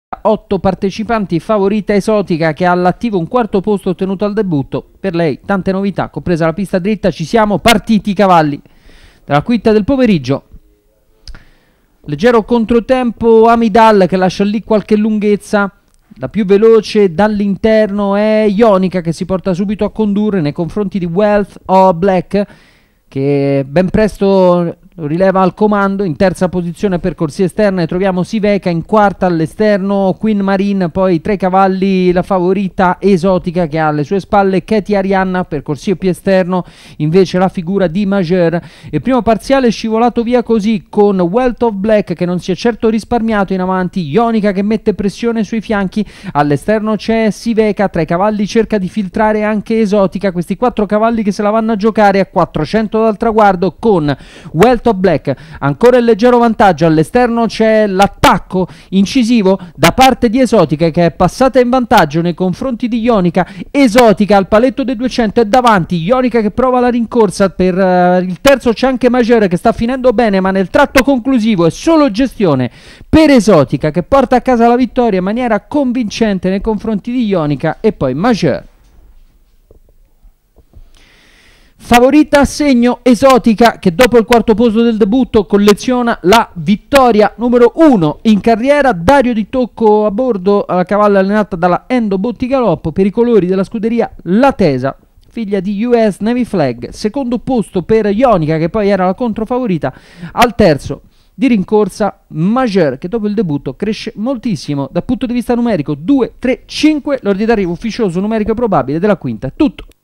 8 partecipanti, favorita Esotica che ha all'attivo un quarto posto ottenuto al debutto. Per lei tante novità, compresa la pista dritta. Ci siamo, partiti i cavalli dalla quinta del pomeriggio. Leggero controtempo Amidal che lascia lì qualche lunghezza. La più veloce dall'interno è Ionica che si porta subito a condurre nei confronti di Wealth of Black, che ben presto lo rileva al comando. In terza posizione per corsie esterne troviamo Siveca, in quarta all'esterno Queen Marine, poi tra i cavalli la favorita Esotica che ha alle sue spalle Katie Arianna. Per corsie più esterno invece la figura di Majeur. Il primo parziale è scivolato via così con Wealth of Black che non si è certo risparmiato in avanti, Ionica che mette pressione sui fianchi, all'esterno c'è Siveca, tra i cavalli cerca di filtrare anche Esotica. Questi quattro cavalli che se la vanno a giocare a 400 dal traguardo con Wealth of Black ancora il leggero vantaggio. All'esterno c'è l'attacco incisivo da parte di Esotica che è passata in vantaggio nei confronti di Ionica. Esotica al paletto dei 200 è davanti, Ionica che prova la rincorsa. Per il terzo c'è anche Majeur che sta finendo bene, ma nel tratto conclusivo è solo gestione per Esotica che porta a casa la vittoria in maniera convincente nei confronti di Ionica. E poi Majeur. Favorita a segno Esotica che dopo il quarto posto del debutto colleziona la vittoria numero 1 in carriera. Dario Di Tocco a bordo, alla cavalla allenata dalla Endo Bottigaloppo per i colori della scuderia Latesa, figlia di US Navy Flag. Secondo posto per Ionica che poi era la controfavorita. Al terzo di rincorsa Majeur che dopo il debutto cresce moltissimo dal punto di vista numerico, 2, 3, 5, l'ordine d'arrivo ufficioso numerico probabile della quinta. Tutto.